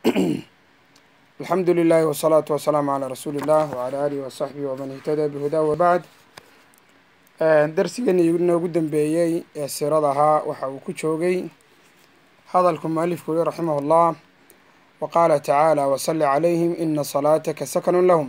الحمد لله والصلاة والسلام على رسول الله وعلى آله وصحبه ومن اهتدى بهداه وبعد. درسigani inoogu dambeeyey ee siirada ahaa waxa uu ku joogay hadalku mualifku yiri raximah ullah wa qaala tacaala wasalli calayhim ina salaataka sakanun lahum.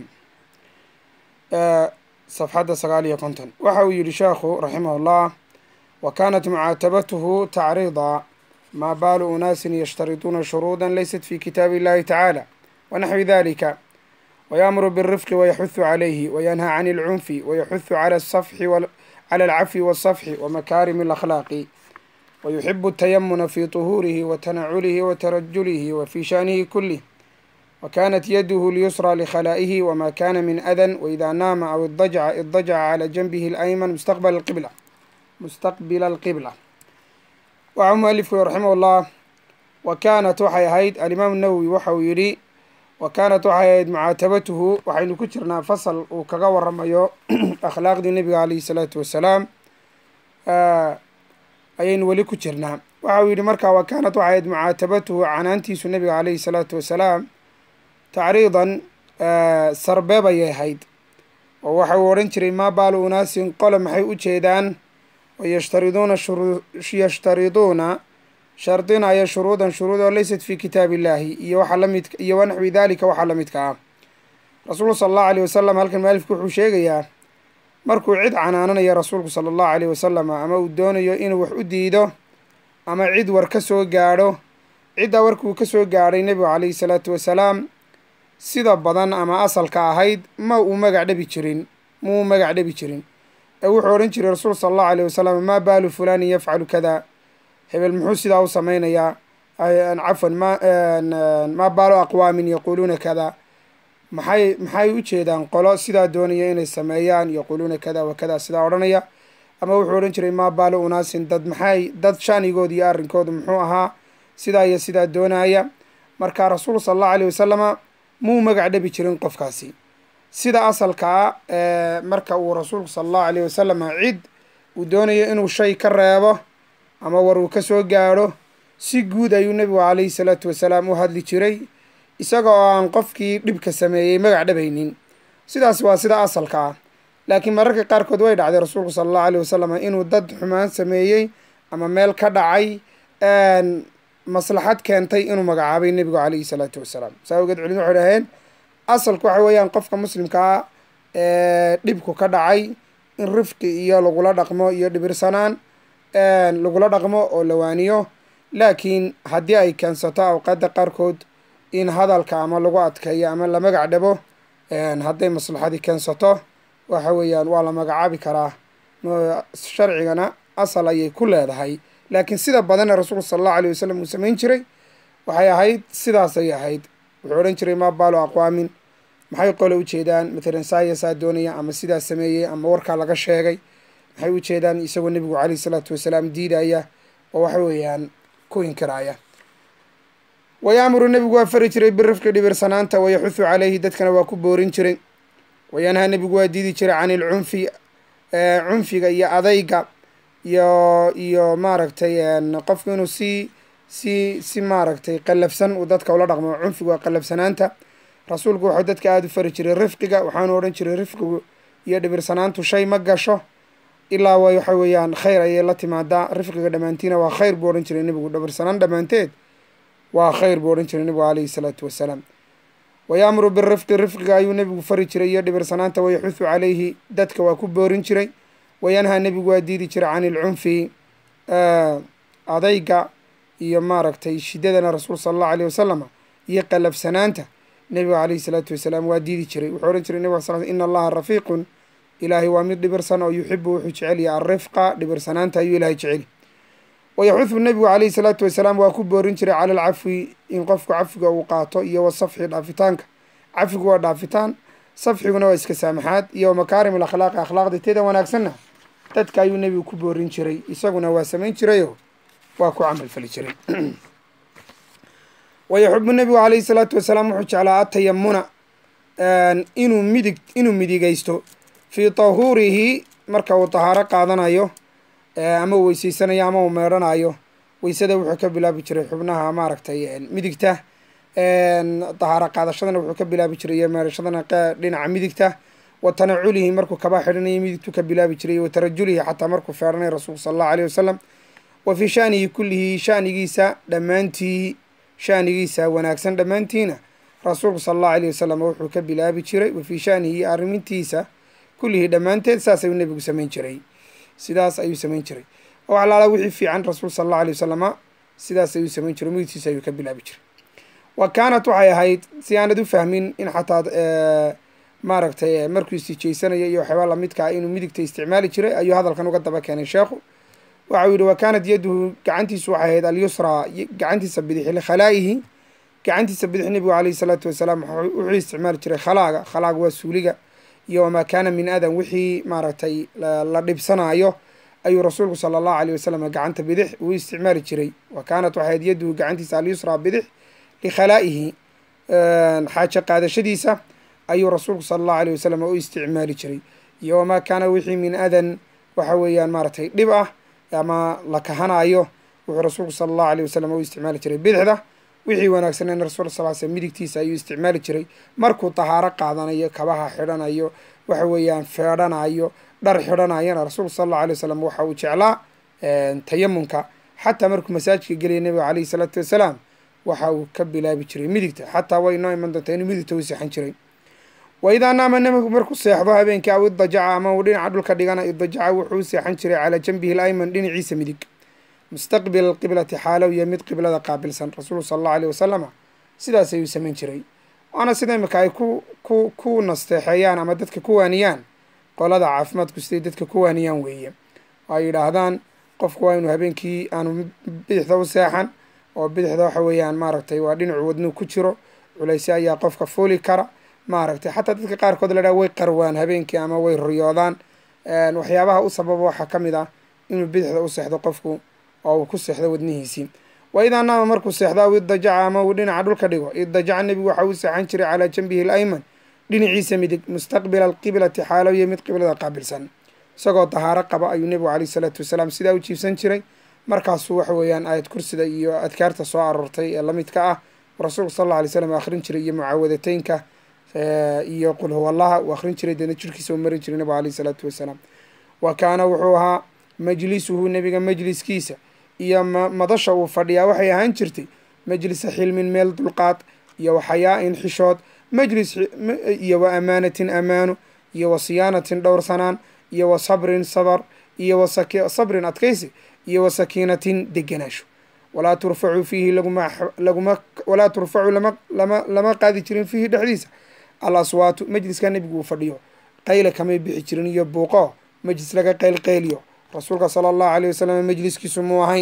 safxadda 59 waxa uu yidhi sheekhu raximahullah wa kaanat mucaatabatuhu tacriida maa baalu unaasin yashtarituuna shuruudan laysat fi kitaabi illahi tacaala ونحو ذلك ويأمر بالرفق ويحث عليه وينهى عن العنف ويحث على الصفح على العفو والصفح ومكارم الأخلاق ويحب التيمن في طهوره وتنعله وترجله وفي شأنه كله وكانت يده اليسرى لخلائه وما كان من أذى وإذا نام أو اضطجع على جنبه الأيمن مستقبل القبلة. ومؤلف رحمه الله وكانت waxay ahayd الإمام النووي waxau yidhi وكانت waxay ahayd mucaatabatuhu waxaynu ku jirnaa fasal uu kaga waramayo akhlaaqdii nebiga calayhi salaatu wasalaam ayaynu weli ku jirnaa. waxa uu yidhi markaa wa kaanat waxay ahayd mucaatabatuhu canaantiisu nebiga calayhi salaatu wasalaam tacriidan sarbeeb ayay ahayd oo waxa uu odhan jiray maa baalu unaasin qole maxay u jeedaan yashtariduuna shardinaya shuruudan shuruud oo laysat fi kitaabi illaahi iyo waxa lamid iyo wanaxwi daalika waxaa la midka ah. rasuulku sala allahu alayh wasalam halkan mualifku wuxuu sheegayaa markuu cid canaananaya rasuulku sala allahu alayh wasalam ama uu doonayo inuu wax u diido ama cid war ka soo gaadho ciddaa warkuu ka soo gaadhay nebigu calayhi salaatu wasalaam sida badan ama asalka ahayd muu magac dhabi jirin ee wuxuu odhan jiray rasuulku sala allahu alayh wasalam maa baalu fulaanin yafcalu kada, hebel muxuu sidaa u samaynayaa, cafwan maa baalo aqwaamin yaquuluuna kada, maxay u jeedaan qolo sidaa doonaya inay sameeyaan yaquuluuna kada wa kada sidaa odhanaya. ama wuxuu odhan jiray maa baalo unaasin dad shaanigooda iyo arrinkooda muxuu ahaa sidaa iyo sidaa doonaya. marka rasuulku sala allahu alayh wasalama muu magac dhabi jirin qofkaasi sida asalkaa. marka uu rasuulku sala allahu alayh wasalama cid uu doonayo inuu shay ka reebo ama war uu ka soo gaadho si guud ayuu nebigu calayhi salaatu wasalaam u hadli jiray isaga oo aan qofkii dhibka sameeyey magac dhabaynin. sidaas waa sida asalka ah, laakiin mararka qaarkood way dhacday rasuulku sala allahu alayh wasalam inuu dad xumaan sameeyey ama meel ka dhacay maslaxad keentay inuu magacaabay nebigu calayhi salaatu wasalaam. saa ogeed culimadu waxay dhaheen asalku waxa weeyaan qofka muslimkaa dhibku ka dhacay in rifqi iyo lagula dhaqmo iyo dhibirsanaan lagula dhaqmo oo lawaaniyo, laakiin haddii ay keensato awqaadda qaarkood in hadalka ama lagu adkeeyo ama la magac dhabo hadday maslaxadii keensato waxa weeyaan waa la magacaabi karaa, sharcigana asal ayay ku leedahay. laakiin sida badana rasuulku sala allahu alayh wasalam uu samayn jiray waxay ahayd sidaasay ahayd. wuxuu odhan jiray maa baalo aqwaamin maxay qole u jeedaan matalan saa doonaya ama sidaa sameeyey ama warkaa laga sheegay maxay u jeedaan isagoo nebigu calayhi salaatu wasalaam diidaya oo waxa weeyaan ku inkiraaya. wayaamuru nebigu waa fari jiray birifqi dhibirsanaanta wayaxuthu calayhi dadkana waa ku boorin jiray. wayanhaa nebigu waa diidi jiray can ilcunfi cunfiga iyo adayga iyo maaragtay qofku inuu si maaragtay qallafsan uu dadka ula dhaqmo. cunfigu waa qallafsanaanta. rasuulku wuxuu dadka aada u fari jiray rifqiga, waxaanu odhan jiray rifqigu iyo dhibirsanaantu shay ma gasho ilaa waxa weeyaan khayr ayay la timaadaa. rifqiga dhammaantiina waa khayr buu odhan jiray nebigu, dhibirsanaan dhammaanteed waa khayr buu odhan jiray nebigu calayhi salaatu wasalaam. wayaamuru birifqi rifqiga ayuu nebigu fari jiray iyo dhibirsanaanta wayaxuthu calayhi dadka waa ku boorin jiray. wayanhaa nebigu waa diidi jiray can ilcunfi adayga iyo maaragtay shiddadana rasuul sala allahu alayh wasalam iyo qallafsanaanta nebigu calayhi salaatu wasalaam waa diidi jiray. wuxuu odhan jiray nebig sal ina allaha rafiiqun, ilaahay waa mid dhibirsan oo yuxibu wuxuu jecel yahay alrifqa dhibirsanaanta ayuu ilaahay jeceli. wayaxudu nebigu calayhi salaatu wasalaam waa ku boorin jiray cala alcafwi in qofku cafiga uu qaato iyo wasafxi dhaafitaanka. cafigu waa dhaafitaan, safxiguna waa iska saamaxaad iyo makaarim alakhlaaqi akhlaaqda teeda wanaagsanna dadka ayuu nebigu ku boorin jiray, isaguna waa samayn jirayo waa ku camal fali jiray. wayaxubu nebigu calayhi salaatu wasalaam wuxuu jeclaa atayamuna inuu midigaysto fii tahuurihi marka uu tahaaro qaadanayo ama uu weyseysanayo ama uu meedhanayo. weysada wuxuu ka bilaabi jiray xubnaha maaragtay midigta dahaaro qaadashadana wuxuu ka bilaabi jiray iyo meerashadana dhinaca midigta wa tanaculihi markuu kabaa xidhanayay midigtuu ka bilaabi jiray wa tarajulihi xataa markuu feedhanay rasuulku sala allahu alayh wasalam wa fii shaanihi kullihi shaanigiisa dhammaantii shaanigiisa wanaagsan dhammaantiina rasuulku sala allahu alayh wasalam wuxuu ka bilaabi jiray wa fii shaanihi arrimintiisa kullihii dhammaanteed saas ayuu nebigu samayn jiray sidaas ayuu samayn jiray oo alaala wixii fiican rasuul sala allahu alayh wasalama sidaas ayuu samayn jiray midigtiisa ayuu ka bilaabi jiray wa kaanat waxay ahayd si aanad u fahmin in xataa maaragtay markuu istijaysanaya iyo waxyaabaa lamidkaa inuu midigta isticmaali jiray ayuu hadalkan uga daba keenay sheekhu waxau yihi wa kaanat yaduhu gacantiisu waxay ahayd alyusraa gacantiisa bidix likhalaa'ihi gacantiisa bidix nebigu calayhi salaatu wasalaam wuxuu isticmaali jiray khalaaga waa suuliga iyo wamaa kaana min adan wixii maaragtay la dhibsanaayo ayuu rasuulku sala allahu alayh wasalam gacanta bidix uu isticmaali jiray wa kaanat waxay ahayd yaduhu gacantiisa alyusraa bidix likhalaa'ihi xaajo qaadashadiisa ayuu rasuulku sala allahu alayh wasalam u isticmaali jiray iyo wamaa kaana wixii min adan waxa weeyaan maaragtay dhib ah ama la kahanaayo wuxuu rasuulku sala allahu alayh wasalam u isticmaali jiray bidixda wixii wanaagsaneen rasulka sal sl midigtiisa ayuu isticmaali jiray markuu tahaaro qaadanayo kabaha xidhanayo waxa weeyaan feedhanayo dhar xidhanayana rasuulku sala allahu alay wasalam waxa uu jeclaa tayamunka xataa markuu masaajidka gelaya nebiga calayhi salaatu wasalaam waxa uu ka bilaabi jiray midigta xataa way noo iman doontaa inuu midigta u seexan jiray wa idaa naama nebigu markuu seexdo habeenkii aw idajaca ama uu dhinaca dhulka dhigana idajaca wuxuu u seexan jiray calaa janbihi alayman dhinaciisa midig mustaqbil qiblati xaalow iyo mid qiblada qaabilsan rasuulku sala allahu alayh wasalama sidaas ayuu samayn jiray waana sida imika ay ku nasteexeeyaan ama dadka ku waaniyaan qolada caafimaadku siday dadka ku waaniyaan weeye ay yidhaahdaan qofku waa inuu habeenkii aanu bidixda u seexan oo bidixda waxa weeyaan maaragtay waa dhinacu wadnuu ku jiro culayse ayaa qofka fuuli kara maaragtay xataa dadka qaarkood la dhaha way qarwaan habeenkii ama way riyoodaan waxyaabaha u sababa waxaa ka mid ah inuu bidixda u seexdo qofku oo uu ku seexdo wadnihiisii wa idaa naama markuu seexdo aw idajaca ama uu dhinaca dhulka dhigo idajaca nebigu waxa uu seexan jiray calaa janbihi alayman dhinaciisa midig mustaqbila alqiblati xaalow iyo mid qiblada qaabilsan isagoo tahaaro qaba ayuu nebigu calayhi salaatu wasalaam sidaa u jiibsan jiray markaasuu waxa weeyaan aayad kursida iyo adkaarta soo aroortay ee lamidka ah rasuulku sal alla alay slam akhrin jiray iyo mucaawadateynka iyo qul huwa allaha uu akhrin jiray deedna jirkiisa u marin jiray nebigu calayhi salaatu wasalaam wa kaana wuxuu ahaa majlisuhu nebiga majliskiisa iyo madasha uu fadhiyaa waxay ahaan jirtay majlisa xilmin meel dulqaad iyo wa xayaa-in xishood majlis iyo wa amaanatin amaano iyo wa siyaanatin dhowrsanaan iyo wa sabrin sabar iyo wa sabrin adkaysi iyo wa sakiinatin deganaasho walaa turfacu fiihi walaa turfacu lama qaadi jirin fiihi dhexdiisa al aswaatu majliska nebigu uu fadhiyo qayla kamay bixi jirin iyo buuqo majlis laga qaylqayliyo rasuulka sala allahu alayh wasalam majliskiisu muu ahayn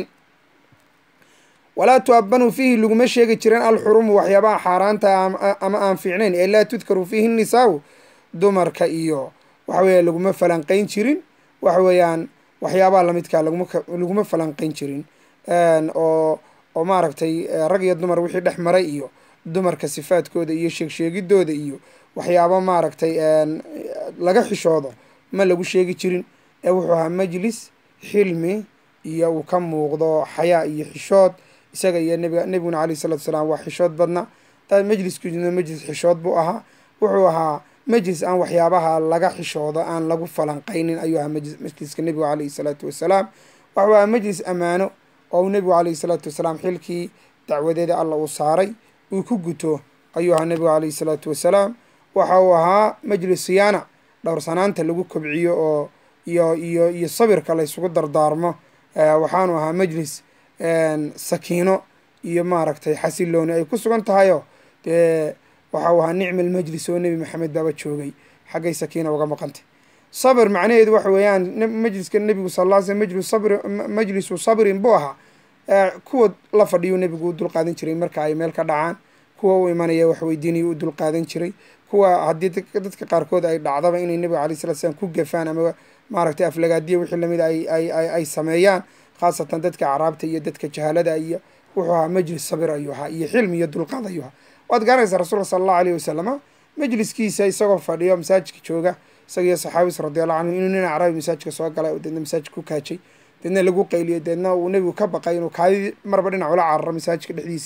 walaa tu'abanu fiihi laguma sheegi jirin alxurumu waxyaabaha xaaraanta ama aan fiicnayn ee laa tudkaru fiihi nisaau dumarka iyo waxa weeya laguma falanqayn jirin waxa weeyaan waxyaabaha lamidkaa laguma falanqayn jirin oo maaragtay rag iyo dumar wixii dhex maray iyo dumarka sifaadkooda iyo sheegsheegidooda iyo waxyaaba maaragtay laga xishoodo ma lagu sheegi jirin ee wuxuu ahaa majlis xilmi iyo uu ka muuqdo xayaa iyo xishood isaga iyo nebiguna alayhi salatu wasalaam waa xishood badna majliskiisuna majlis xishood buu ahaa wuxuu ahaa majlis aan waxyaabaha laga xishoodo aan lagu falanqaynin ayuu ahaa majliska nebigu calayhi salaatu wasalaam waxuu ahaa majlis ammaano oo uu nebigu calayhi salaatu wasalaam xilkii dacwadeeda alla uu saaray uu ku guto ayuu ahaa nebigu calayhi salaatu wasalaam waxa uu ahaa majlis siyaana dhowrsanaanta lagu kobciyo oo iyo sabirka laysugu dardaarmo waxaanu ahaa majlis sakiino iyo maaragtay xasilooni ay ku sugan tahayoo dee waxau ahaa nicma almajlis oo nebi maxamed baaba joogay xaggay sakiina uga maqantay sabir macnaheedu waxa weeyaan majliska nebigu sal lla slam majlisu sabrin buu ahaa kuwa la fadhiyu nebigu u dulqaadan jiray marka ay meel ka dhacaan kuwa u imanaya waxweydiinaya u dulqaadan jiray kuwa haddii dadka qaarkood ay dhacdaba inay nebiga alay salatu slam ku gafaan ama maaragtay aflagaadiya wixii lamid ay sameeyaan khaasatan dadka acraabta iyo dadka jahalada iyo wuxuu ahaa majlis sabir ayuu ahaa iyo xilmi iyo dulqaad ayuu ahaa waad garanaysaa rasuulka sala allahu alayhi wasalama majliskiisa isagoo fadhiyo masaajidka jooga isaga iyo saxaabis radiallahu canhu inuu nin acraabi masaajidka soo galay oo deedna masaajidka ku kaajay deedna lagu qayliyo deedna uu nebigu ka baqay inuu kaadi marba dhinac ula cararo masaajidka dhexdiisii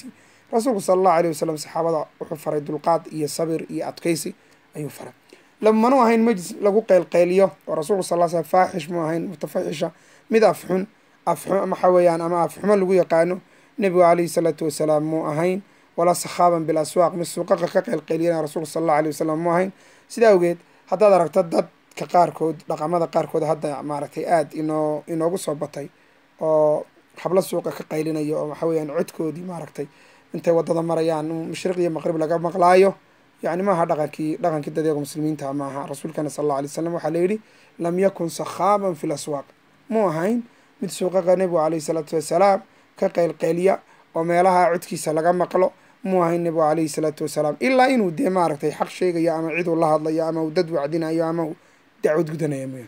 rasuulku sala allahu alayh wasalam saxaabada wuxuu faray dulqaad iyo sabir iyo adkaysi ayuu faray. lamanu ahayn majlis lagu qeylqeyliyo oo rasuulku sal slam faaxish mu ahayn mutafaxisha mid afxun waxa weeyaan ama afxumo lagu yaqaano nebigu calayhi salaatu wasalaam muu ahayn, walaa sakhaaban bil aswaaq mid suuqaqa ka qeylqeyliyana rasuulku sala allahu alayh wasalam mu ahayn. sidaa awgeed haddaad aragto dadka qaarkood dhaqamada qaarkood hadda maaragtay aada inoogu soo batay oo hablo suuqa ka qaylinayo oo waxa weeyaan codkoodii maaragtay intay waddada marayaan mashriq iyo maqrib laga maqlaayo, yani maaha dhaqankii dadeega muslimiinta maaha. rasuulkana sal alla alay wasalam waxaa layidhi lam yakun sakhaaban fi laswaaq, mu ahayn mid suuqaqa nebigu calayhi salaatu wasalaam ka qeylqeyliya oo meelaha codkiisa laga maqlo, mu ahayn nebigu calayhi salaatu wasalaam ilaa inuu dee maaragtay xaq sheegayo ama cid uu la hadlayo ama uu dad wacdinayo ama uu dacwad gudanayo mooya.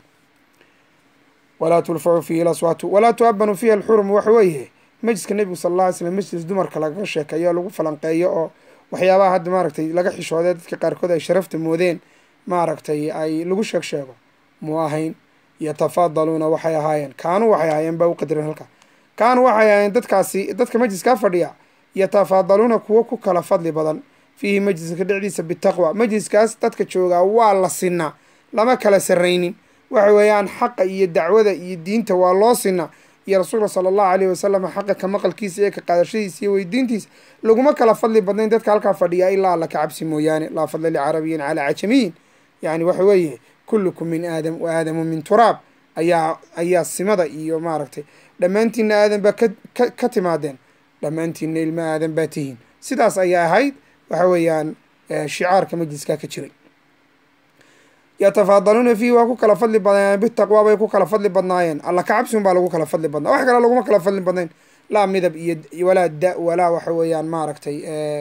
walaa tulfacu fiihi laswaatu walaa tu'abanu fiihi alxurum, waxa weeye majliska nebigu sala alla alay slam majlis dumarka lagaga sheekeeyo lagu falanqeeyo oo waxyaabaha hadda maaragtay laga xishoodee dadka qaarkood ay sharafta moodeen maaragtay ay lagu sheego mu ahayn. yatafaadaluuna waxay ahaayeen waxay ahaayeen baa u qadiran halka kaanuu waxay ahaayeen dadka majliskaa fadhiya yatafaadaluuna kuwo ku kala fadli badan fiihi majliska dhexdiisa bitaqwa, majliskaas dadka joogaa waa la sinaa lama kala sarraynin, waxa weeyaan xaqa iyo dacwada iyo diinta waa loo sinaa, iyo rasuulka sala allahu alayhi wasalam xaqa ka maqalkiisa iyo ka qaadashadiisa iyo weydiintiisa laguma kala fadli badnayn dadka halkaa fadhiya ilaa alla ka cabsi mooyaane. laa fadla licarabiyin calaa cajamiyin, yani waxa weeye kullukum min aadam wa aadamu min turaab ayaa simada iyo maaragtay dhammaantiina aadan baa ka timaadeen, dhammaantiina ilma aadan baa tihiin. sidaas ayaa ahayd waxa weeyaan shicaarka majliskaa ka jiray. yatafaadaluuna fiihi waa ku kala fadli badnaayeen bitaqwa bay ku kala fadli badnaayeen, alla ka cabsi un baa lagu kala fadli badnaa, wax kale laguma kala fadli badnayn, laa midab iyo walaa da walaa waxa weeyaan maaragtay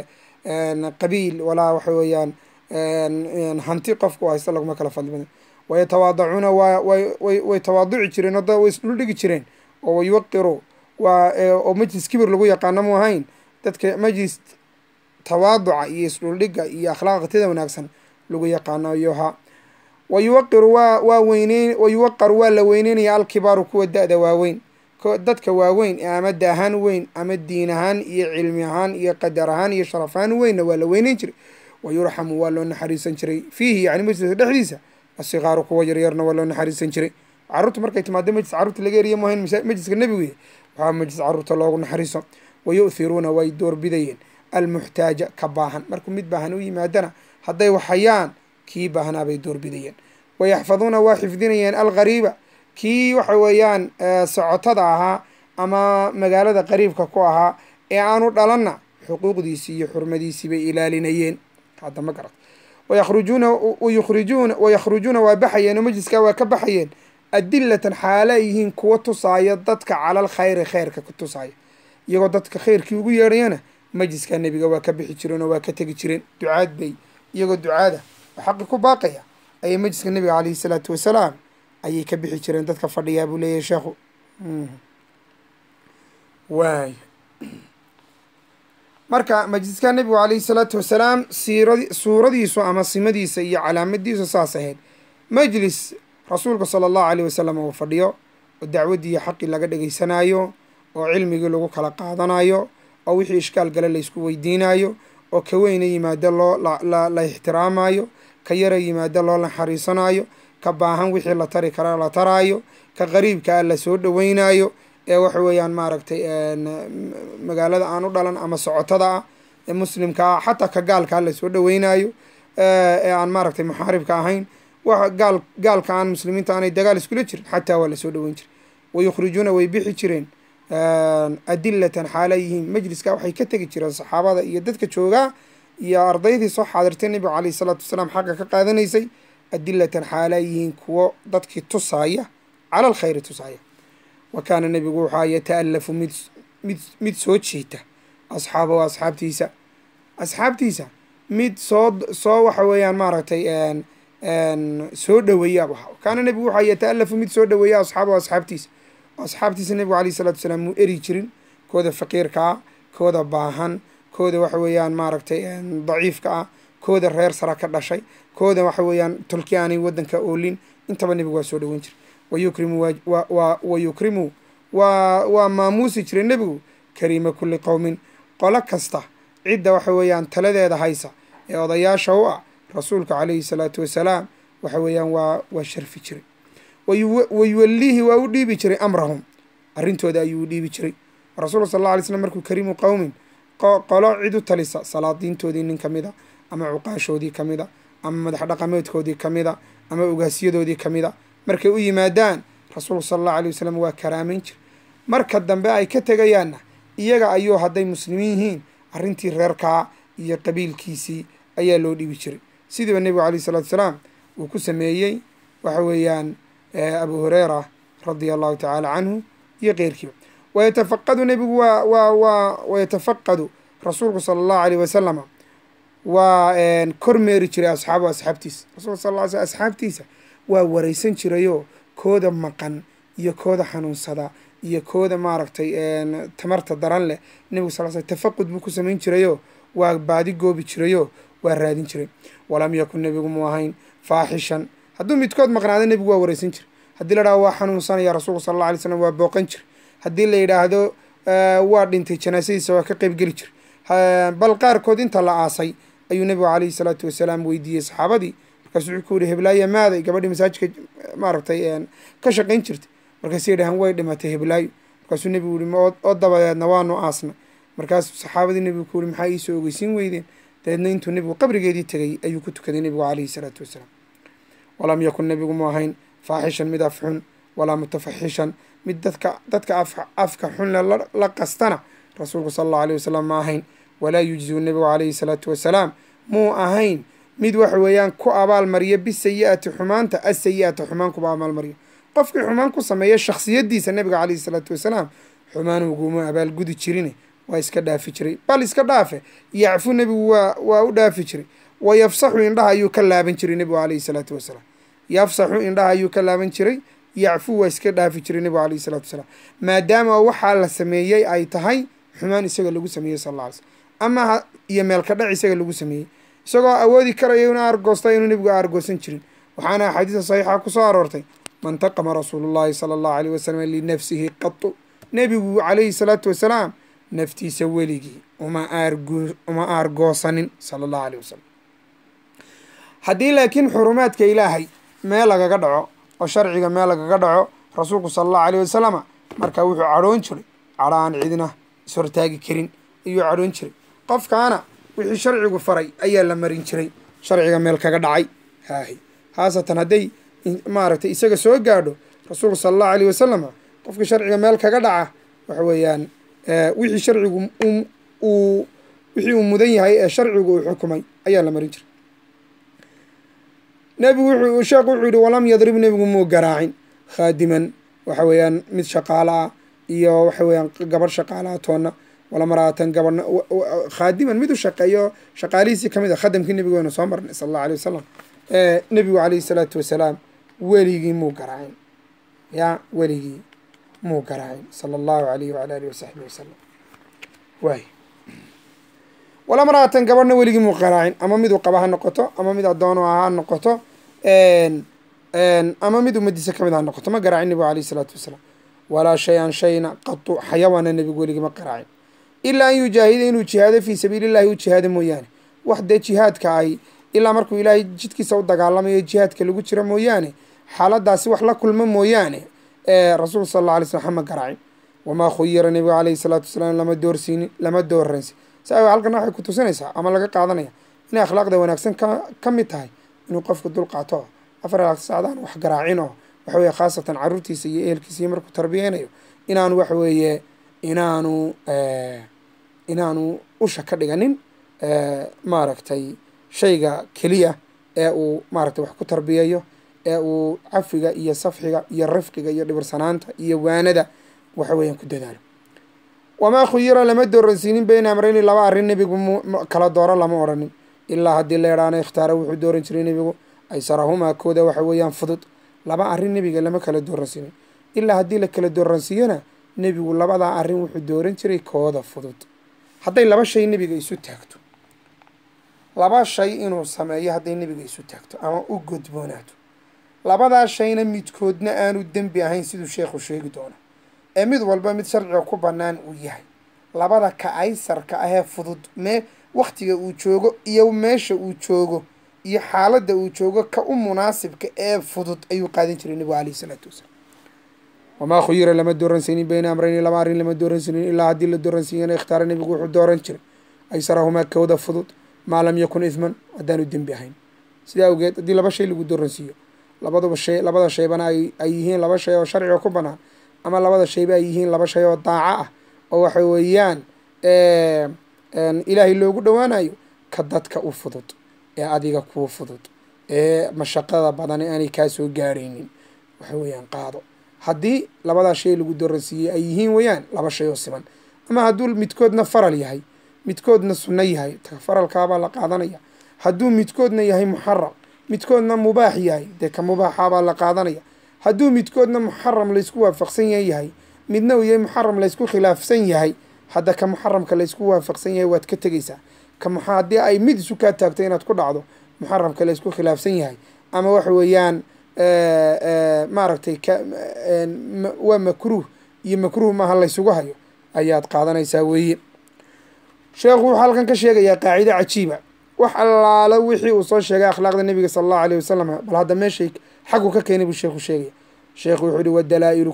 qabiil walaa waxa weeyaan hanti qofku haysta laguma kala fadli badnayn. wayatawaadacuuna way tawaaduci jireen oo way isdhuldhigi jireen oo wayuwaqiru oo majlis kibir lagu yaqaano mu ahayn, dadka majlis tawaaduca iyo isdhuldhiga iyo akhlaaqtida wanaagsan lagu yaqaano ayuha. wayuwaqiru wayuwaqaru waa la weyneynaya alkibaaru kuwa da-da waaweyn, dadka waaweyn ee ama da ahaan weyn ama diin ahaan iyo cilmi ahaan iyo qadar ahaan iyo sharaf ahaan weynna waa la weyneyn jiray. wayurxamu waa loo naxariisan jiray fiihi yani majliska dhexdiisa asikaaru kuwa yaryarna waa loo naxariisan jiray. carruurta markay timaado majlis carruurta laga eriya muhayn majliska nebigu waxaa majlis carruurta loogu naxariiso. wayu'thiruuna way doorbidayeen almuxtaaja ka baahan, markuu mid baahan u yimaadana hadday waxayaan kii baahnaa bay doorbidayeen. wayaxfaduuna waa xifdinayeen alqariiba kii waxa weeyaan socotada ahaa ama magaalada qariibka ku ahaa ee aanu dhalanna xuquuqdiisii iyo xurmadiisii bay ilaalinayeen. hadda ma garat. wayakhrujuuna waa baxayeen oo majliskaa waa ka baxayeen adilatan xaala yihiin kuwa tusaaya dadka calal khayri khayrka ku tusaaya, iyagoo dadka khayrkii ugu yeedhayana majliskaa nebiga waa ka bixi jireen oo waa ka tegi jireen. ducaad bay iyagoo ducaada oo xaqi ku baaqaya ayay majliska nebiga calayhi salaatu wasalaam ayay ka bixi jireen dadka fadhiyaa buu leeyahay sheekhu. waay marka majliska nebigu calayhi salaatu wasalaam suuradiisu ama simadiisa iyo calaamadiisu saas ahayd. majlis rasuulka sala allahu alayh wasalam uu fadhiyo oo dacwaddii xaqii laga dhegeysanaayo oo cilmigii lagu kala qaadanayo oo wixii ishkaal gale laysku weydiinayo oo ka weyna yimaado la ixtiraamayo, ka yara yimaado loo naxariisanayo, ka baahan wixii la tari kara la taraayo, ka qariibkaa la soo dhaweynayo ee waxa weeyaan maaragtay magaalada aan u dhalan ama socotada ah ee muslimka ah, xataa ka gaalkaa la soo dhaweynayo ee aan maaragtay muxaaribka ahayn, gaalka aan muslimiinta aanay dagaal iskula jirin xataa waa lasoo dhaweyn jiray. wayukhrijuuna way bixi jireen adilatan xaala yihiin, majliska waxay ka tegi jireen saxaabada iyo dadka joogaa iyo ardaydii soo xaadirtay nebiga calayhi salaatu wasalaam xaqa ka qaadanaysay adilatan xaala yihiin kuwo dadkii tusaaya cala alkhayri tusaaya. wa kaana nebigu waxaa yata'alafu mid soo jiita asxaabahu asxaabtiisa mid soo waxa weeyaan maaragtay soo dhaweeya kaana nebigu waxaa yata'alafu mid soo dhaweeya asxaabahu asxaabtiisa nebigu calayhi salaatu wasalaam muu eri jirin, kooda faqiirka ah, kooda baahan, kooda waxa weeyaan maaragtay daciifka ah, kooda reer sara ka dhashay, kooda waxa weeyaan tulki aanay waddanka oolin, intaba nebigu waa soo dhaweyn jiray. wayukrimu waa maamuusi jiray nebigu kariima kulli qowmin, qolo kasta cidda waxa weeyaan taladeeda haysa ee odayaasha u ah rasuulka calayhi salaatu wasalaam waxa weeyaan waa sharfi jiray wayuwalliihi waa u dhiibi jiray amrahum arrintooda ayuu u dhiibi jiray rasuulka sal alla alay slam markuu kariimu qowmin qolo cid u talisa salaadiintoodii nin ka mid a ama cuqaashoodii ka mid a ama madax dhaqameedkoodii ka mid a ama ugaasyadoodii ka mid a markay u yimaadaan rasuulku sala allahu alay wasalam waa karaamayn jir marka dambe ay ka tegayaanna iyaga ayuu hadday muslimiin yihiin arrintii reerkaa iyo qabiilkiisii ayaa loo dhiibi jiray sidiiba nebigu alayh isalatu wasalaam uu ku sameeyey waxa weeyaan abu hureyra radia allahu tacaala canhu iyo keyrkiiba wayatafaqadu nebigu wayatafaqadu rasuulku sala allahu alayh wasalama waa kormeeri jiray asxaabtiisa rasulka sal lla ly slm asxaabtiisa waa wareysan jirayoo kooda maqan iyo kooda xanuunsada iyo kooda maaragtay tamarta daran leh nebigu sal sl tafaqud buu ku samayn jirayoo waa baadi goobi jirayoo waa raadin jiray walam yakun nebigu mu ahayn faaxishan hadduu midkood maqnaado nebigu waa wareysan jiray haddii la dhahdo waa xanuunsanaya rasuulku sal alla alay slam waa booqan jir haddii la yidhaahdo waa dhintay janaasadiisa waa ka qeyb geli jir bal qaarkood inta la aasay ayuu nebigu calayhi salaatu wasalaam weydiiyey saxaabadii markaasuu wuxuu ku yihi heblaayo maaday gabadhii masaajidka maaragtay ka shaqayn jirtay markaasuu yidhahan way dhimatay heblaayo markaasuu nebigu yihi oo dabadeedna waanu aasnay markaasuu saxaabadii nebigu ku yihi maxaa iisoo ogeysiin weydeen dabeedna intuu nebigu qabrigeedii tegay ayuu ku tukaday nebigu calayhi salaatu wasalaam walam yakun nebigu mu ahayn faaxishan mid af xun walaa mutafaxishan mid dadka afka xun la qastana rasuulku sala allahu alay wasalam ma ahayn walaa yujziu nebigu calayhi salaatu wasalaam muu ahayn mid waxa weeyaan ku abaalmariya bisayi-ati xumaanta asayi-ata xumaan kuba abaalmariya qofkii xumaan ku sameeya shaksiyadiisa nebiga calayhi salaatu wasalaam xumaan uguma abaalgudi jirine waa iska dhaafi jiray bal iska dhaafe yacfu nebigu waa u dhaafi jiray wayafsaxu indhaha ayuu ka laaban jiray nebigu calayhi salaatu wasalaam yafsaxu indhaha ayuu ka laaban jiray yacfu waa iska dhaafi jiray nebigu calayhi salaatu wasalaam maadaama waxaa la sameeyey ay tahay xumaan isaga lagu sameeyey sal alla alay slm ama iyo meelka dhac isaga lagu sameeyey isagoo awoodi karaya ina argoosta inuu nebigu argoosan jirin waxaana axaadiisa saxiixa kusoo aroortay man taqama rasuulullahi sala allahu alayh wasalam linafsihi qatu nebigu calayhi salaatu wasalaam naftiisa weligii uma aargoosanin sala allahu alayh wasalam haddii laakiin xurumaadka ilaahay meel lagaga dhaco oo sharciga meel lagaga dhaco rasuulku sala allahu alayh wasalama markaa wuxuu cadhoon jiray cadho aan cidina ishortaagi karin ayuu cadhoon jiray qofkaana wixii sharcigu faray ayaa la marin jiray sharciga meel kaga dhacay haahi haasatan hadday maaragtay isaga soo gaadho rasuulku sala allahu alayh wasalama qofkii sharciga meel kaga dhaca waxa weeyaan wixii sharcigu wixii uu mudan yahay ee sharcigu uu xukumay ayaa la marin jiray nebigu sheekhu wuxuu yihi walam yadrib nebigu muu garaacin khaadiman waxa weeyaan mid shaqaala ah iyo waxa weeyaan gabadh shaqaalaha toonna wala maraatan gabadhna khaadiman mid u shaqeeyo shaqaalihiisii kamid a khadamkii nebigu waynu soo marnay sala allahu alayh wasalam nebigu calayhi salaatu wasalaam weligii muu garaacin weligii muu garaacin sala allahu alayhi wala alihi wasaxbihi wasalam waay wala maraatan gabadhna weligii muu garaacin ama miduu qaba ha noqoto ama mid addoono ha noqoto ama mid umadiisa kamid ha noqoto ma garaacin nebigu calayhi salaatu wasalaam walaa shay-an shayna qatu xayawaana nebigu weligii ma garaacin ilaa an yujaahida inuu jihaado fii sabiili illahi u jihaado mooyaane wax dee jihaadka ay ilaa markuu ilaahay jidkiisa u dagaalamayo jihaadka lagu jiro mooyaane xaaladaasi wax la kulmo mooyaane rasuulku sala alla alay slam hama garaacin wamaa khuyira nebigu calayhi salaatu wasalaam lama dooransi saa halkana waxay ku tusinaysaa ama laga qaadanaya inay akhlaaqda wanaagsan ka mid tahay inuu qofku dul qaato afar saacdaan wax garaacin oo waxa weeye khaasatan carruurtiisa iyo ehelkiisa iyo markuu tarbiyeynayo inaanu waxa weeye inaanu usha ka dhiganin maaragtay shayga keliya ee uu maaragtay wax ku tarbiyayo ee uu cafiga iyo safxiga iyo rifqiga iyo dhibirsanaanta iyo waanada waxa weeyaan ku dadaalo wamaa khuyira lama dooransiinin bayna amrayni laba arrin nebigu kala dooro lama odhanin ilaa haddii la idhaana ikhtaara wuxuu dooran jiray nebigu aysarahumaa kooda waxa weeyaan fudud laba arrin nebiga lama kala dooransiinin ilaa haddii la kala dooransiiyona nebigu labadaa arrin wuxuu dooran jiray kooda fudud hadday laba shay nebiga isu taagto laba shay inuu sameeyo hadday nebiga isu taagto ama u godboonaato labadaa shayna midkoodna aanu dembi ahayn siduu sheekhu sheegi doono ee mid walba mid sharciga ku bannaan uu yahay labada ka aysarka ahee fudud waktiga uu joogo iyo meesha uu joogo iyo xaaladda uu joogo ka u munaasibka ee fudud ayuu qaadan jiray nebigu alayhi isalaatu wasalaam wamaa khuyira lama dooransiinin bayna amrayni laba arrin lama dooransiinin ilaa haddii la dooransiiyana ikhtaara nebigu wuxuu dooran jiray aysarahumaa kooda fudud maa lam yakun isman haddaanu dembi ahayn sidaa awgeed haddii laba shay lagu dooransiiyo labada shaybana ay yihiin laba shay oo sharciga ku banaan ama labada shayba ay yihiin laba shay oo daaco ah oo waxa weeyaan ilaahay loogu dhowaanayo ka dadka u fudud ee adiga kuu fudud ee mashaqada badan ee aanay kaa soo gaaraynin waxa weeyaan qaado haddii labadaa shay lagu dooransiiyey ay yihiin weeyaan laba shay oo siman ama hadduu midkoodna faral yahay midkoodna sunno yahay faralkaabaa la qaadanaya hadduu midkoodna yahay muxaram midkoodna mubaax yahay dee ka mubaaxaabaa la qaadanaya hadduu midkoodna muxaram laysku waafaqsan yahay midna uu yahay muxaram laysku khilaafsan yahay hadda ka muxaramka laysku waafaqsan yahay waad ka tegeysaa haddii ay mid isu kaa taagto inaad ku dhacdo muxaramka laysku khilaafsan yahay ama waxa weeyaan maaragtay waa makruuh iyo makruuh maaha laysugu hayo ayaad qaadanaysaa weeye sheekhu wuxuu halkan ka sheegayaa qaacido cajiiba wax allaala wixii uu soo sheegay akhlaaqda nebiga sala allahu alayh wasalam bal hadda meeshay xaggu ka keenay buu sheekhu sheegaya sheekhu wuxuu yihi wadalaa'ilu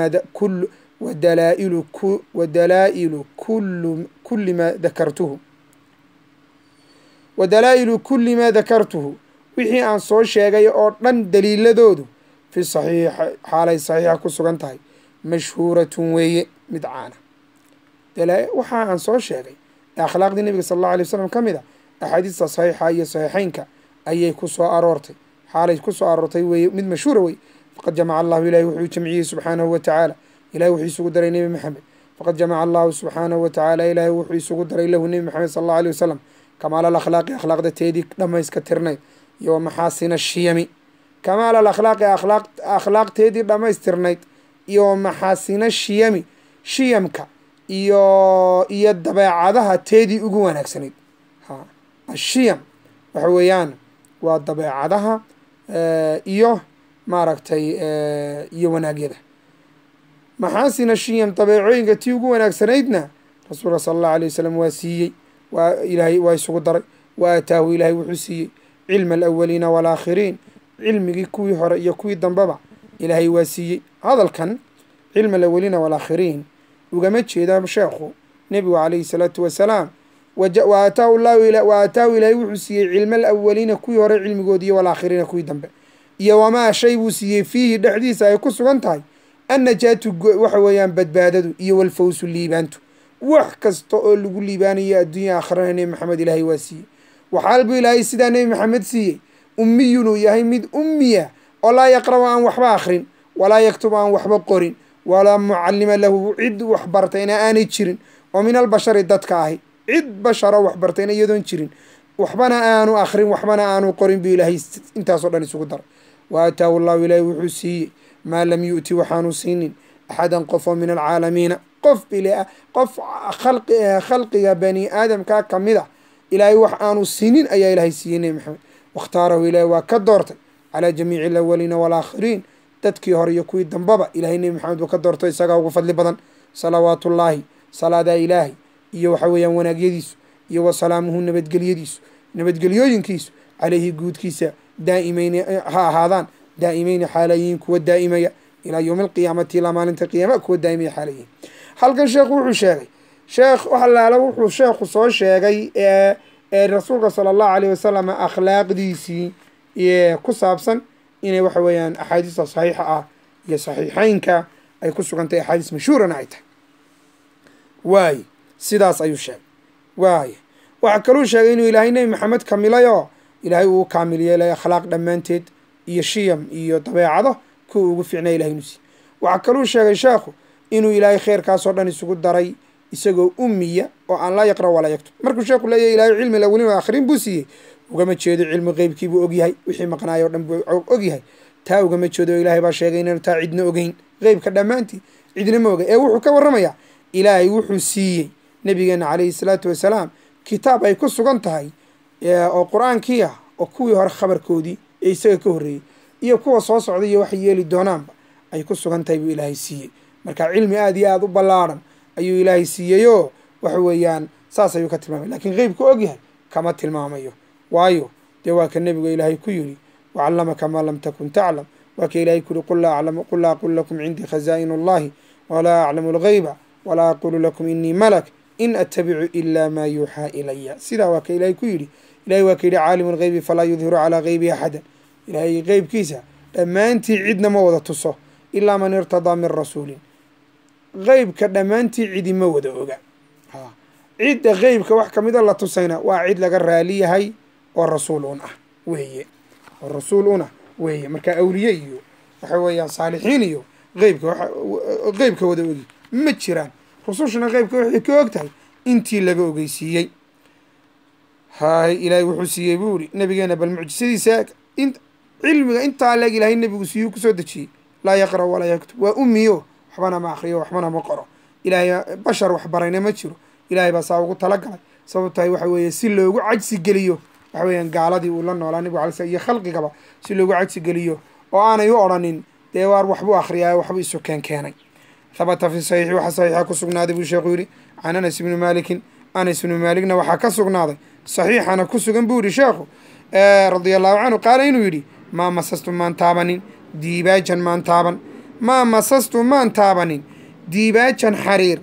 kulli maa dakartuhu wixii aan soo sheegay oo dhan daliiladoodu fi saxiixa xaalay saxiixa ku sugan tahay mashhuuratun weeye mid caana waxa aan soo sheegay ee akhlaaqdii nebiga sala allahu alay wasalam ka mid a axaadiista saxiixa iyo saxiixeynka ayay ku soo aroortay xaalay ku soo aroortay weeye mid mashhuura wey faqad jamaca allahu ilahi wuxuu jamciyey subxaanahu wa tacaala ilahi wuxuu isugu daray nebi maxamed faqad jamaca allahu subxaanahu wa tacaala ilaahi wuxuu isugu daray lahu nebi maxamed sala allahu alay wasalam kamaal alakhlaaqi akhlaaqda teedii dhamayska tirnayd iyo maxaasina shiyami kamaal alakhlaaqi akhlaaqteedii dhammaystirnayd iyo maxaasina shiyami shiyamka iyo dabeecadaha teedii ugu wanaagsanayd ashiyam waxa weeyaan waa dabeecadaha iyo maaragtay iyo wanaagyada maxaasina shiyam dabeecooyinka tii ugu wanaagsanaydna rasuulka sala allahu alay wasalam waa siiyey waa ilaahay waa isugu daray wa aataahu ilaahay wuxuu siiyey cilma alawaliina waalaakhiriin cilmigii kuwii hore iyo kuwii dambeba ilaahay waa siiyey hadalkan cilma alawaliina waalaakhiriin ugama jeeda sheekhu nebigu calayhi salaatu wasalaam wa aataahu ilaahay wuxuu siiyey cilma alawaliina kuwii hore cilmigoodi iyo waalaakhiriina kuwii dambe iyo wamaa shay buu siiyey fiihi dhexdiisa ay ku sugan tahay annajaatu waxa weeyaan badbaadadu iyo walfawsu liibaantu wax kasta oo lagu liibaanayo adduunya aakhirana nebi maxamed ilaahay waa siiyey waxaal buu ilaahay sidaa nebi maxamed siiyey ummiyun uu yahay mid ummiya oo laa yaqra'u aan waxba akhrin walaa yaktubu aan waxba qorin walaa mucallima lahu cid waxbartayna aanay jirin oo min albashari dadka ahi cid basharo waxbartayna iyadoon jirin waxbana aanu akhrin waxbana aanu qorin buu ilaahay intaasoo dhan isugu daray wa aataahu allahu ilaahay wuxuu siiyey maa lam yu'ti waxaanu siinin axadan qofoo min alcaalamiina qof khalqiga bani aadamkaa kamid a ilaahay wax aanu siinin ayaa ilaahay siiyey nebi maxamed wakhtaarahu ilaahay waa ka doortay calaa jamiici alawaliina waalaakhiriin dadkii hore iyo kuwii dambaba ilaahay nebi maxamed buu ka doortay isagaa ugu fadli badan salawaatullaahi salaadaa ilaahay iyo waxa weeyaan wanaagyadiisu iyo wasalaamuhu nabadgelyooyinkiisu caleyhi guudkiisa daa'imayni ha ahaadaan daa'imayni xaalayiin kuwa daa'imaya ilaa yowmi alqiyaamati ilaa maalinta qiyaama kuwa daa'imaya xaalayiin halkan sheekhu wuxuu sheegay wax allaala wuxuu sheekhu soo sheegay ee rasuulka sala allahu alayh wasalam akhlaaqdiisii ku saabsan inay waxa weeyaan axaadiista saxiixa ah iyo saxiixeynka ay ku sugantahay axaadiis mashhuurana ay tahay waaye sidaas ayuu sheegay waaye waxaa kaluu sheegay inuu ilaahay nebi maxamed kamilay oo ilaahay uu kaamil yeelay akhlaaq dhammaanteed iyo shiyam iyo dabeecado kuwa ugu fiicnay ilahay inuu siiyey waxaa kaluu sheegay sheekhu inuu ilaahay kheyrkaasoo dhan isugu daray isagoo ummiya oo aan laa yaqra' walaa yaktub markuu sheekhu leeyahay ilaahay cilmi alawaliin waakhiriin buu siiyey ugama jeedo cilmi qeybkii buu ogyahay wixii maqnaayoo dhan buu ogyahay taa ugama jeedo ilaahay baa sheegay inaanu taa cidna ogeyn qeybka dhammaantii cidna ma ogay ee wuxuu ka warramayaa ilaahay wuxuu siiyey nabigeena calayhi salaatu wasalaam kitaab ay ku sugan tahay oo qur-aankii ah oo kuwii hore khabarkoodii ee isaga ka horreeyey iyo kuwa soo socday iyo waxay yeeli doonaanba ay ku sugan tahay buu ilaahay siiyey marka cilmi aada iyo aada u ballaadhan ayuu ilaahay siiyeyoo waxa weeyaan saas ayuu ka tilmaamay lakiin qeybka og yahay kama tilmaamayo waayo dee waa ka nebiga ilaahay ku yidhi wacallamaka maa lam takun taclam waa ka ilaahay ku yihi qul laa aqulu lakum cindii khazaa'inu allahi walaa aclamu algayba walaa aqulu lakum inii malak in attabicu ila maa yuuxaa ilaya sidaa waa ka ilaahay ku yidhi ilahay waa ka yidhi caalimu lgeybi falaa yudhiru calaa geybi axadan ilaahay qeybkiisa dhammaantii cidna ma wada tuso ilaa man irtadaa min rasuulin qeybka dhammaantii cidi ma wada oga cidda qeybka wax kamida la tusayna waa cid laga raali yahay oo rasuul un ah weeye oo rasuul un ah weeye marka awliye iyo waxa weeyaan saalixiin iyo qeybka wada ogi ma jiraan rusushana qeybka waxay ka og tahay intii laga ogeysiiyey hay ilaahay wuxuu siiyey buu iri nabigeena bal mucjisadiisa cilmiga intaa leeg ilaahay nebigu siiyuu kusoo dejiyey laa yaqra' walaa yaktub waa umiyo waxbana ma akriyo waxbana ma qoro ilaahay bashar wax barayna ma jiro ilaahay baa saa ugu talagalay sababtahay waxa weeye si loogu cajsi geliyo waxa weeyaan gaaladii uu la noolaa nebigu alay slam iyo khalqigaba si loogu cajsi geliyo oo aanay u odhanin dee waar waxbuu akriyaa waxbuu isu keenay habata fi saxiixi waxaa saxiixa ku sugnaaday buu sheekhu yidhi can anas ibni maalikin anas ibni maaligna waxaa ka sugnaaday saxiixana ku sugan buu yidhi sheekhu radia allahu canhu qaala inuu yidhi maa masastu maan taabanin diibaajan maan taaban maa masastu maan taabanin diibaajan xariir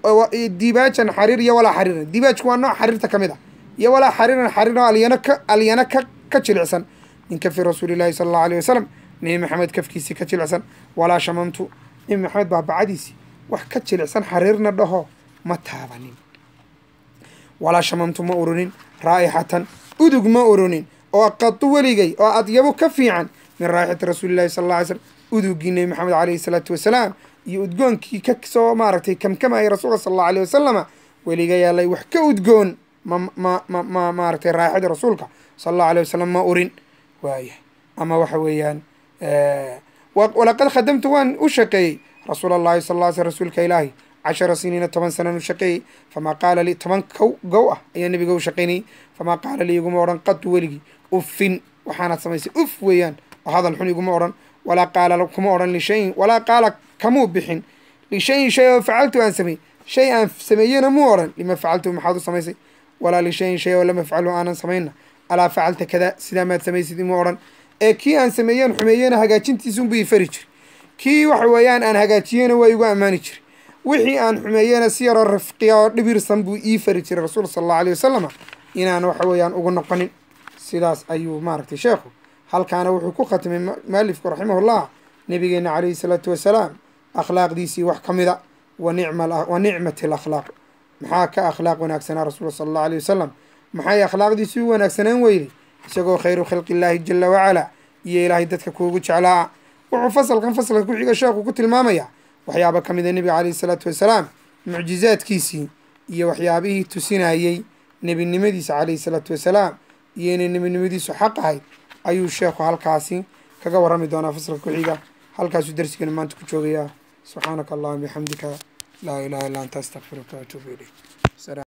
iyo walaa xariiran diibaajku waa nooc xariirta ka mid a iyo walaa xariiran xariir oo alyana ka jilicsan min kafi rasuulillahi sala allahu alayh wasalam nebi maxamed kafkiisii ka jilicsan walaa shamamtu nebi maxamed baabacadiisii wax ka jilicsan xariirna dhaho ma taabanin walaa shamamtu ma urunin raa'ixatan udug ma urunin oo qadu weligay oo adyabu ka fiican min raa'ixati rasuulillahi sala alla alay slam udugii nebi maxamed calayhi salaatu wasalaam iyo udgoonkii ka soo maaragtay kamkamayay rasuulka sala allahu alayh wasalama weliga yaalay wax ka udgoon ma maaragtay raaixadii rasuulka sala allahu alayh wasalam ma urin waaya ama waxa weeyaan walaqad khadamtu waan u shaqeeyey rasuula allahi sal lla ly slm rasuulka ilaahi 10 siniina 10 sanaan u shaqeeyey famaa qaala lii 10 gow ah ayaa nabiga u shaqaynayey famaa qaala lii iguma odhan qadu weligii uffin waxaanaad samaysay uf weeyaan oo hadal xun iguma odhan walaa qaala kuma odhan lishayin walaa qaala kamuu bixin lishayin shay oo facaltu aan sameey shay aan sameeyena muu odhan lima facaltu maxaad u samaysay walaa lishayin shay oo lam afcalu aanan samayna alaa facalta kada sidaa maad samaysid imuu odhan ee kii aan sameeyeen xumeeyena hagaajintiisunbuu ii fari jiri kii waxa weeyaan aan hagaajiyena waa igu ammaani jiri wixii aan xumeeyena si yaroo rifqiya oo dhibirsan buu ii fari jiray rasuul sala allahu alayh wasalama inaan waxa weeyaan ugu noqonin sidaas ayuu maaragtay sheekhu halkaana wuxuu ku khatimay mualifku raximahullah nabigeena calayhi salaatu wasalaam akhlaaqdiisii wax ka mida wa nicmati alakhlaaq maxaa ka akhlaaq wanaagsanaa rasuulka sala allahu alayh wasalam maxay akhlaaqdiisii u wanaagsanaan weyday isagoo khayru khalqi illaahi jala wacalaa iyo ilaahay dadka kuugu jeclaa wuxuu fasalka ku xiga sheekhu ku tilmaamayaa waxyaaba ka mida nebiga calayhi salaatu wasalaam mucjizaadkiisii iyo waxyaabihii tusinayey nebinimadiisa calayhi salaatu wasalaam iyo inay nebinimadiisu xaq ahayd ayuu sheekhu halkaasi kaga warrami doonaa fasalka ku xiga halkaasuu darsigana maanta ku joogayaa subxaanaka allahuma bixamdika laa ilaha illa anta astaqfiruka waatuubu ilayk.